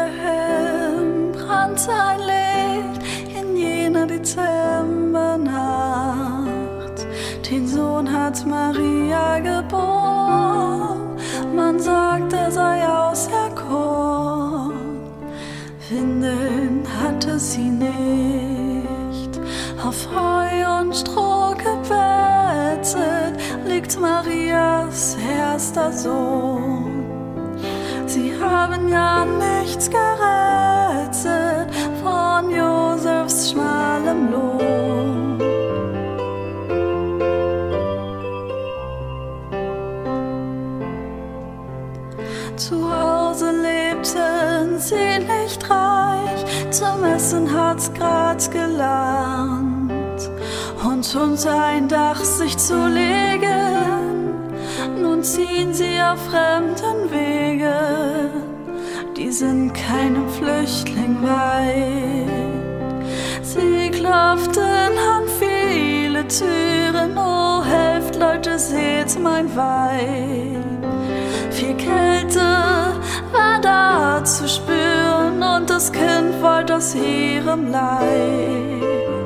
Bethlehem brannte ein Licht in jener Dezembernacht. Den Sohn hat Maria geboren, man sagt, er sei auserkoren. Windeln hatte sie nicht, auf Heu und Stroh gebettet liegt Marias erster Sohn. Sie haben ja nichts gerettet von Josefs schmalem Lohn. Zu Hause lebten sie nicht reich, zum Essen hat's grad gelangt. Und unter ein Dach sich zu legen, nun ziehen sie auf fremden Wege. Die sind keinem Flüchtling weit. Sie klopften an viele Türen, oh helft Leute, seht mein Weib. Viel Kälte war da zu spüren und das Kind wollte aus ihrem Leib.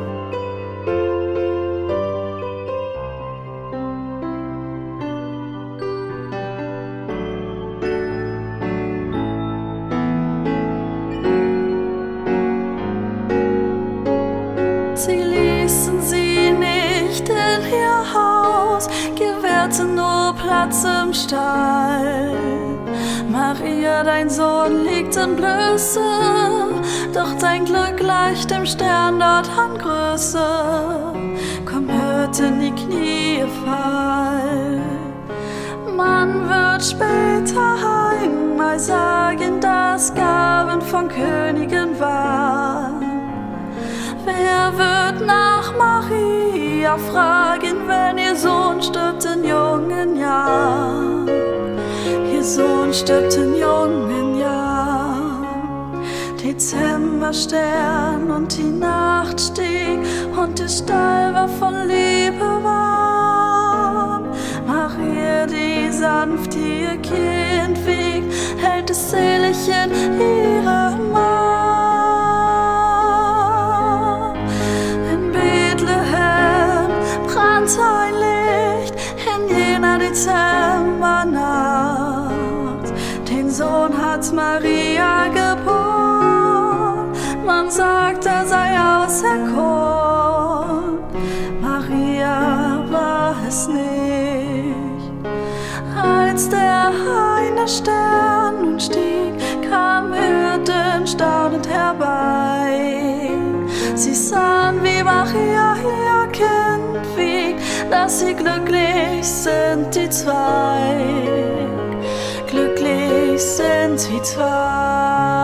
Sie ließen sie nicht in ihr Haus, gewährten nur Platz im Stall. Maria, dein Sohn liegt in Blöße, doch dein Glück gleicht dem Stern dort an Größe. Komm, hört in die Knie fall. Man wird später einmal sagen, dass Gaben von Königen waren. Wer wird nach Maria fragen, wenn ihr Sohn stirbt in jungen Jahren? Ihr Sohn stirbt in jungen Jahren. Dezemberstern und die Nacht stieg und der Stall war von Liebe warm. Maria, die sanft ihr Kind wiegt, hält es selig in ihrem Arm. Ein Licht in jener Dezembernacht. Den Sohn hat Maria geboren, man sagt, er sei auserkoren. Maria war es nicht. Als der eine Stern nun stieg, kam Hirten staunend herbei. Sie sahen, wie Maria ihr Kind wiegt, dass sie glücklich sind, die zwei. Glücklich sind die zwei.